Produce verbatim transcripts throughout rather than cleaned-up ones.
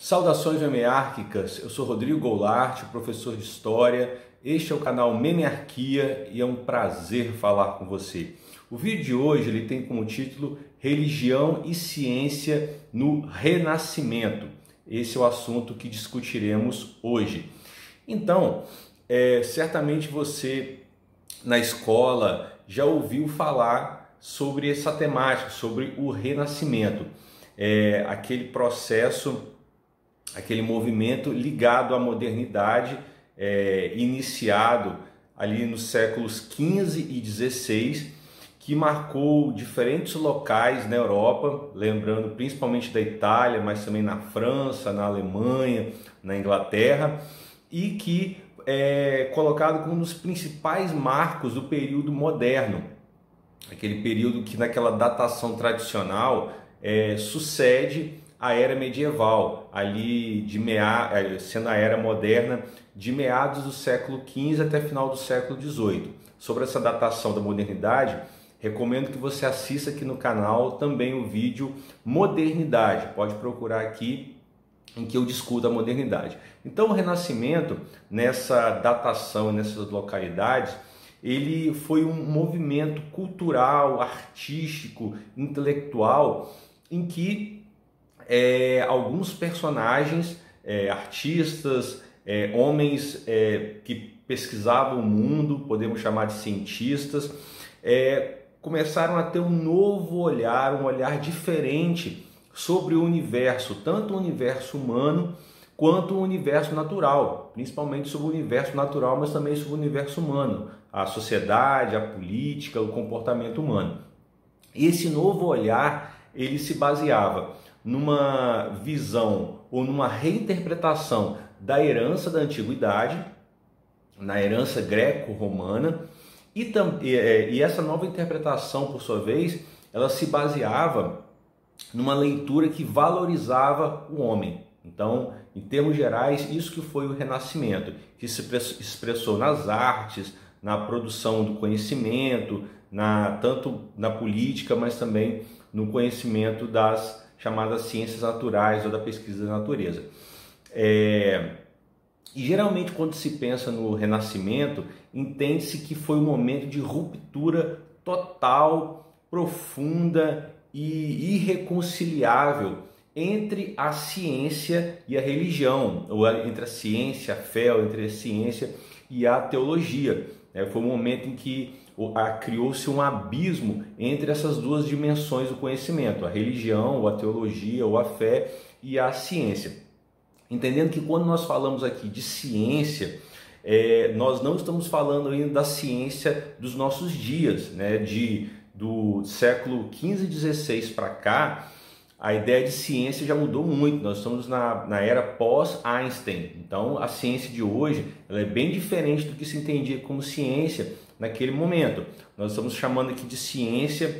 Saudações memeárquicas, eu sou Rodrigo Goulart, professor de História, este é o canal Memearquia e é um prazer falar com você. O vídeo de hoje ele tem como título Religião e Ciência no Renascimento. Esse é o assunto que discutiremos hoje. Então, é, certamente você na escola já ouviu falar sobre essa temática, sobre o Renascimento, é, aquele processo, aquele movimento ligado à modernidade, é, iniciado ali nos séculos quinze e dezesseis, que marcou diferentes locais na Europa, lembrando principalmente da Itália, mas também na França, na Alemanha, na Inglaterra, e que é colocado como um dos principais marcos do período moderno, aquele período que naquela datação tradicional é, sucede a era medieval, ali de mea... sendo a era moderna de meados do século quinze até final do século dezoito. Sobre essa datação da modernidade, recomendo que você assista aqui no canal também o vídeo Modernidade, pode procurar aqui em que eu discuto a modernidade. Então o Renascimento, nessa datação, nessas localidades, ele foi um movimento cultural, artístico, intelectual, em que É, alguns personagens, é, artistas, é, homens é, que pesquisavam o mundo, podemos chamar de cientistas, é, começaram a ter um novo olhar, um olhar diferente sobre o universo, tanto o universo humano quanto o universo natural, principalmente sobre o universo natural, mas também sobre o universo humano, a sociedade, a política, o comportamento humano. E esse novo olhar, ele se baseava numa visão ou numa reinterpretação da herança da antiguidade, na herança greco-romana, e, e essa nova interpretação, por sua vez, ela se baseava numa leitura que valorizava o homem. Então, em termos gerais, isso que foi o Renascimento, que se expressou nas artes, na produção do conhecimento, na, tanto na política, mas também no conhecimento das chamadas ciências naturais ou da pesquisa da natureza. É... E geralmente quando se pensa no Renascimento, entende-se que foi um momento de ruptura total, profunda e irreconciliável entre a ciência e a religião, ou entre a ciência, a fé, ou entre a ciência e a teologia. É, foi um momento em que criou-se um abismo entre essas duas dimensões do conhecimento, a religião, ou a teologia, ou a fé e a ciência. Entendendo que quando nós falamos aqui de ciência, é, nós não estamos falando ainda da ciência dos nossos dias, né? de, do século quinze e dezesseis para cá, a ideia de ciência já mudou muito, nós estamos na, na era pós-Einstein. Então a ciência de hoje ela é bem diferente do que se entendia como ciência naquele momento. Nós estamos chamando aqui de ciência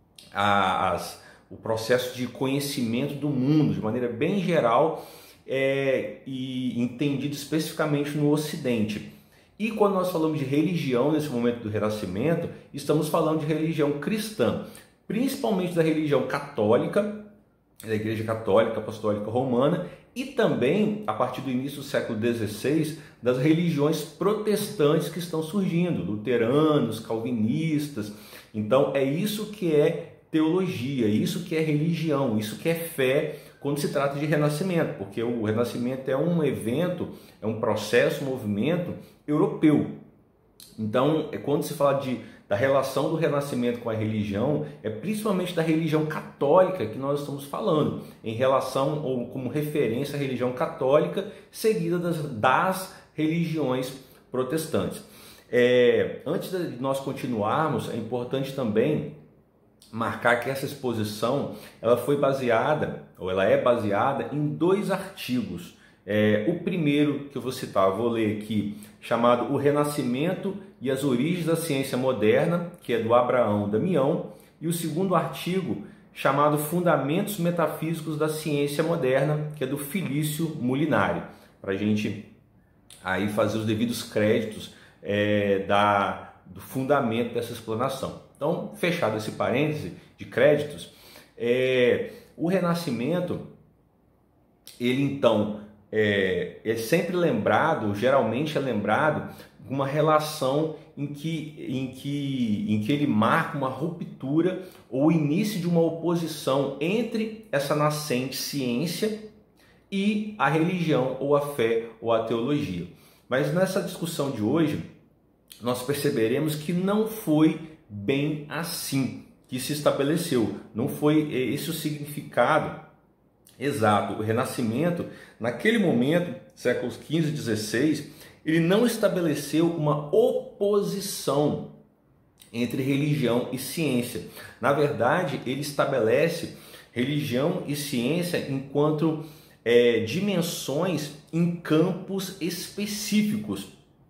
as, o processo de conhecimento do mundo, de maneira bem geral é, e entendido especificamente no Ocidente. E quando nós falamos de religião nesse momento do Renascimento, estamos falando de religião cristã, principalmente da religião católica, da Igreja Católica Apostólica Romana, e também, a partir do início do século dezesseis, das religiões protestantes que estão surgindo, luteranos, calvinistas. Então é isso que é teologia, isso que é religião, isso que é fé quando se trata de renascimento, porque o renascimento é um evento, é um processo, um movimento europeu. Então, quando se fala de, da relação do Renascimento com a religião, é principalmente da religião católica que nós estamos falando, em relação ou como referência à religião católica, seguida das, das religiões protestantes. É, antes de nós continuarmos, é importante também marcar que essa exposição ela foi baseada, ou ela é baseada em dois artigos. É, o primeiro que eu vou citar, vou ler aqui, chamado O Renascimento e as Origens da Ciência Moderna, que é do Abraão Damião, e o segundo artigo, chamado Fundamentos Metafísicos da Ciência Moderna, que é do Felício Molinari, para a gente aí fazer os devidos créditos é, da, do fundamento dessa explanação. Então, fechado esse parêntese de créditos, é, o Renascimento ele então é, é sempre lembrado, geralmente é lembrado, uma relação em que, em, que, em que ele marca uma ruptura ou o início de uma oposição entre essa nascente ciência e a religião ou a fé ou a teologia. Mas nessa discussão de hoje, nós perceberemos que não foi bem assim que se estabeleceu. Não foi esse o significado exato. O Renascimento, naquele momento, séculos quinze e dezesseis, ele não estabeleceu uma oposição entre religião e ciência. Na verdade, ele estabelece religião e ciência enquanto é, dimensões em campos específicos,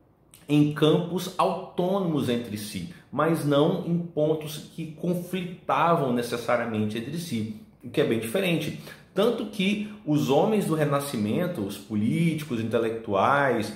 em campos autônomos entre si, mas não em pontos que conflitavam necessariamente entre si, o que é bem diferente. Tanto que os homens do Renascimento, os políticos, intelectuais,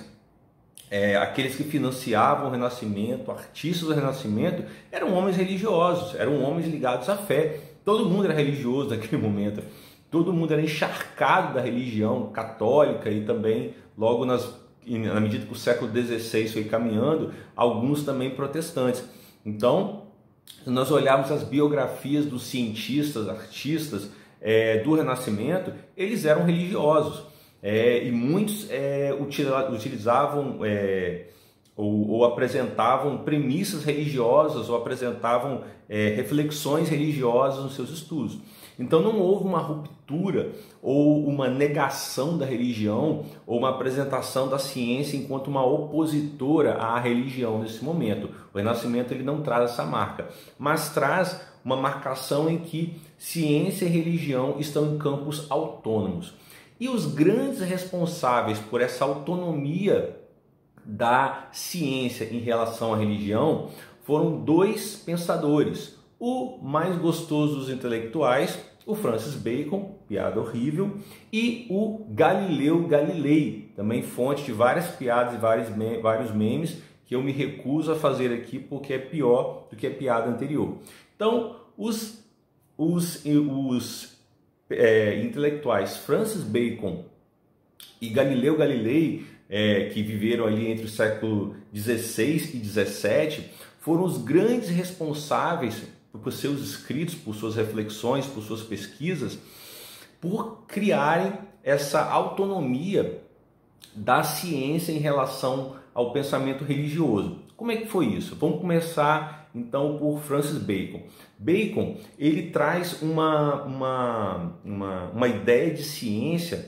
é, aqueles que financiavam o Renascimento, artistas do Renascimento, eram homens religiosos, eram homens ligados à fé. Todo mundo era religioso naquele momento, todo mundo era encharcado da religião católica e também, logo nas, na medida que o século dezesseis foi caminhando, alguns também protestantes. Então, se nós olharmos as biografias dos cientistas, artistas é, do Renascimento, eles eram religiosos. É, e muitos é, utilizavam é, ou, ou apresentavam premissas religiosas ou apresentavam é, reflexões religiosas nos seus estudos. Então não houve uma ruptura ou uma negação da religião ou uma apresentação da ciência enquanto uma opositora à religião nesse momento. O Renascimento ele não traz essa marca, mas traz uma marcação em que ciência e religião estão em campos autônomos. E os grandes responsáveis por essa autonomia da ciência em relação à religião foram dois pensadores. O mais gostoso dos intelectuais, o Francis Bacon, piada horrível, e o Galileu Galilei, também fonte de várias piadas e vários, me vários memes que eu me recuso a fazer aqui porque é pior do que a piada anterior. Então, os, os, os É, intelectuais Francis Bacon e Galileu Galilei, é, que viveram ali entre o século dezesseis e dezessete, foram os grandes responsáveis por seus escritos, por suas reflexões, por suas pesquisas, por criarem essa autonomia da ciência em relação ao pensamento religioso. Como é que foi isso? Vamos começar então por Francis Bacon. Bacon ele traz uma, uma, uma, uma ideia de ciência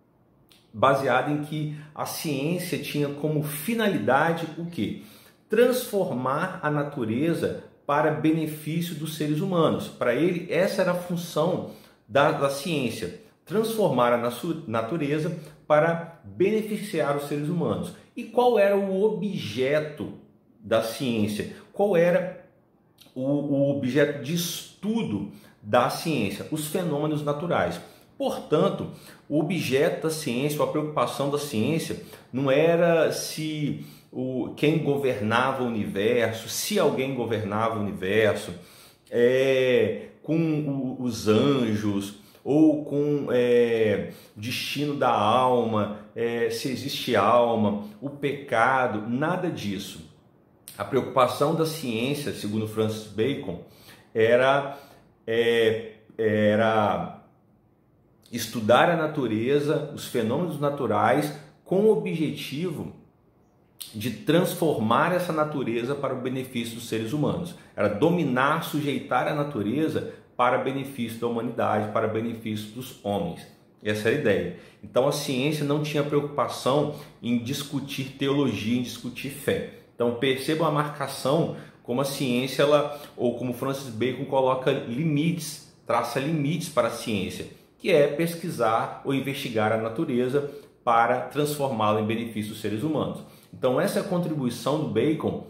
baseada em que a ciência tinha como finalidade o quê? Transformar a natureza para benefício dos seres humanos. Para ele, essa era a função da, da ciência, transformar a natureza para beneficiar os seres humanos. E qual era o objeto da ciência? Qual era o, o objeto de estudo da ciência? Os fenômenos naturais. Portanto, o objeto da ciência, a preocupação da ciência, não era se o, quem governava o universo, se alguém governava o universo, é, com o, os anjos, ou com é, o destino da alma, é, se existe alma, o pecado, nada disso. A preocupação da ciência, segundo Francis Bacon, era, é, era estudar a natureza, os fenômenos naturais, com o objetivo de transformar essa natureza para o benefício dos seres humanos. Era dominar, sujeitar a natureza para benefício da humanidade, para benefício dos homens. Essa era a ideia. Então a ciência não tinha preocupação em discutir teologia, em discutir fé. Então percebam a marcação como a ciência, ela, ou como Francis Bacon coloca limites, traça limites para a ciência, que é pesquisar ou investigar a natureza para transformá-la em benefício dos seres humanos. Então essa é a contribuição do Bacon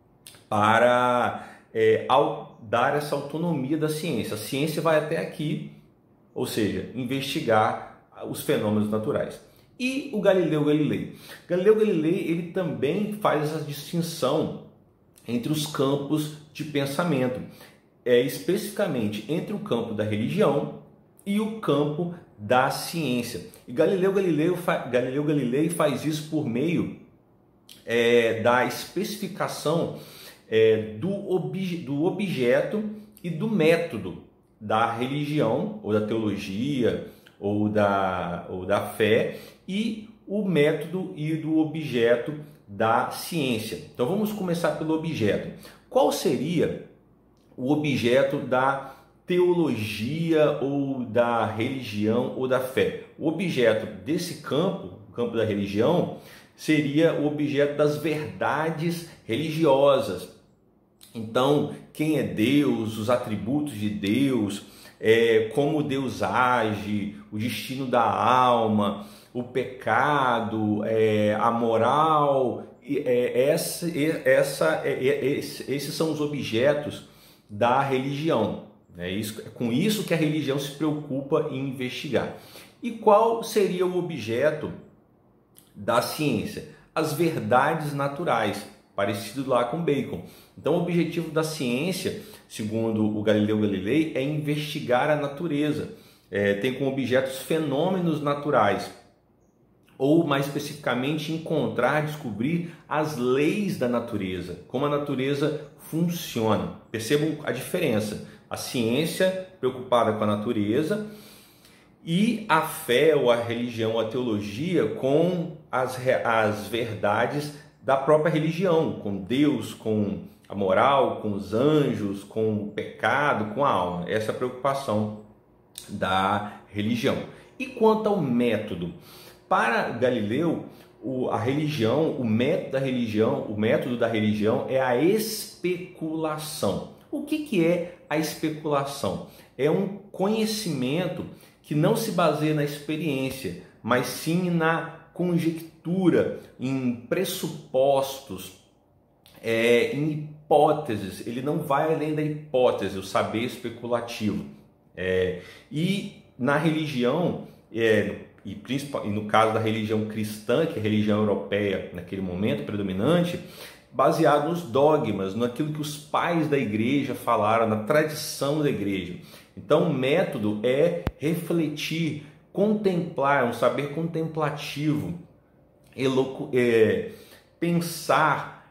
para é, ao dar essa autonomia da ciência. A ciência vai até aqui, ou seja, investigar os fenômenos naturais. E o Galileu Galilei? Galileu Galilei ele também faz essa distinção entre os campos de pensamento, é, especificamente entre o campo da religião e o campo da ciência. E Galileu Galilei, Galileu Galilei faz isso por meio é, da especificação é, do, obje, do objeto e do método da religião, ou da teologia, ou da, ou da fé, e o método e do objeto da ciência. Então vamos começar pelo objeto. Qual seria o objeto da teologia ou da religião ou da fé? O objeto desse campo, o campo da religião, seria o objeto das verdades religiosas. Então, quem é Deus, os atributos de Deus, é, como Deus age, o destino da alma, o pecado, é, a moral, é, essa, essa, é, é, esses são os objetos da religião. É, isso, é com isso que a religião se preocupa em investigar. E qual seria o objeto da ciência? As verdades naturais, parecido lá com Bacon. Então, o objetivo da ciência, segundo o Galileu Galilei, é investigar a natureza. É, tem como objeto os fenômenos naturais, ou mais especificamente encontrar, descobrir as leis da natureza, como a natureza funciona. Percebam a diferença. A ciência preocupada com a natureza e a fé ou a religião, a teologia com as, as verdades da própria religião, com Deus, com a moral, com os anjos, com o pecado, com a alma. Essa é a preocupação da religião. E quanto ao método? Para Galileu, a religião, o método da religião, o método da religião é a especulação. O que que é a especulação? É um conhecimento que não se baseia na experiência, mas sim na conjectura, em pressupostos, é, em hipóteses. Ele não vai além da hipótese, o saber especulativo. É, e na religião, é, e, principal, e no caso da religião cristã, que é a religião europeia naquele momento predominante, baseado nos dogmas, naquilo que os pais da igreja falaram, na tradição da igreja. Então o método é refletir, contemplar, um saber contemplativo, elocu- é, pensar,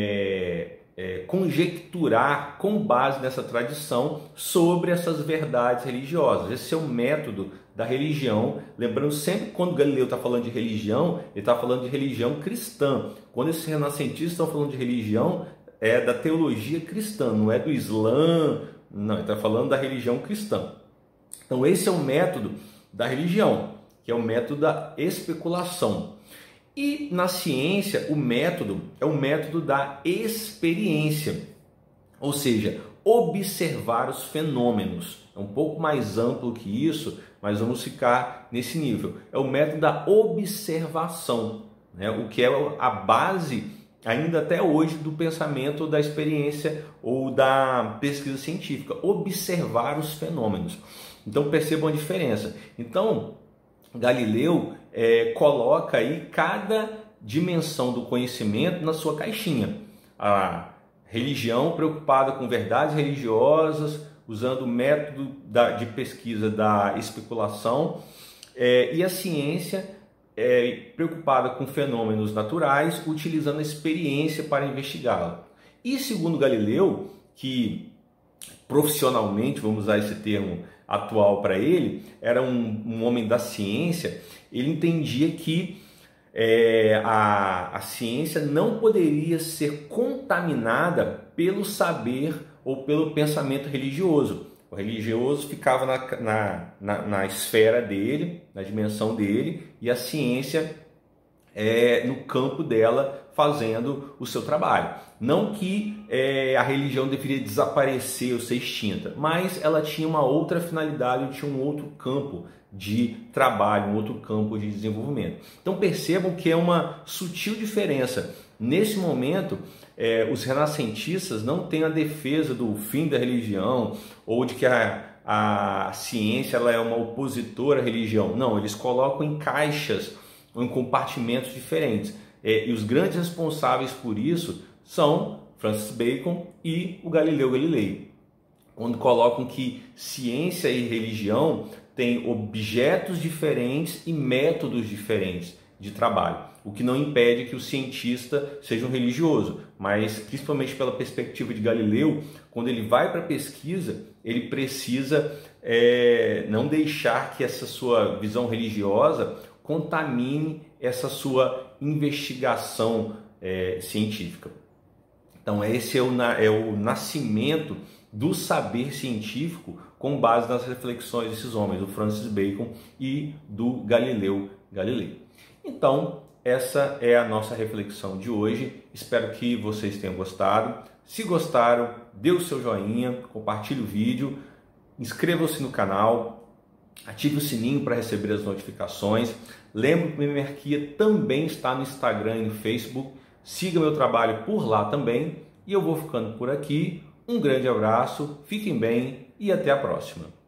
é, é, conjecturar com base nessa tradição sobre essas verdades religiosas. Esse é o método da religião. Lembrando sempre que quando Galileu está falando de religião, ele está falando de religião cristã. Quando esses renascentistas estão falando de religião, é da teologia cristã, não é do Islã, não, ele está falando da religião cristã. Então esse é o método da religião, que é o método da especulação. E na ciência, o método é o método da experiência, ou seja, observar os fenômenos. É um pouco mais amplo que isso, mas vamos ficar nesse nível. É o método da observação, né? O que é a base, ainda até hoje, do pensamento da experiência ou da pesquisa científica. Observar os fenômenos. Então percebam a diferença. Então, Galileu é, coloca aí cada dimensão do conhecimento na sua caixinha. A religião preocupada com verdades religiosas, usando o método da, de pesquisa da especulação, é, e a ciência é, preocupada com fenômenos naturais, utilizando a experiência para investigá-la. E segundo Galileu, que profissionalmente, vamos usar esse termo atual para ele, era um, um homem da ciência, ele entendia que é, a, a ciência não poderia ser contaminada pelo saber ou pelo pensamento religioso. O religioso ficava na, na, na, na esfera dele, na dimensão dele, e a ciência é, no campo dela, fazendo o seu trabalho. Não que é, a religião deveria desaparecer ou ser extinta, mas ela tinha uma outra finalidade, tinha um outro campo de trabalho, um outro campo de desenvolvimento. Então percebam que é uma sutil diferença. Nesse momento, é, os renascentistas não têm a defesa do fim da religião ou de que a, a ciência ela é uma opositora à religião. Não, eles colocam em caixas ou em compartimentos diferentes. É, e os grandes responsáveis por isso são Francis Bacon e o Galileu Galilei, quando colocam que ciência e religião tem objetos diferentes e métodos diferentes de trabalho, o que não impede que o cientista seja um religioso, mas principalmente pela perspectiva de Galileu, quando ele vai para a pesquisa, ele precisa é, não deixar que essa sua visão religiosa contamine essa sua investigação é, científica. Então esse é o, é o nascimento do saber científico com base nas reflexões desses homens, do Francis Bacon e do Galileu Galilei. Então, essa é a nossa reflexão de hoje. Espero que vocês tenham gostado. Se gostaram, dê o seu joinha, compartilhe o vídeo, inscreva-se no canal, ative o sininho para receber as notificações. Lembre que o Memerquia também está no Instagram e no Facebook. Siga meu trabalho por lá também. E eu vou ficando por aqui. Um grande abraço, fiquem bem e até a próxima.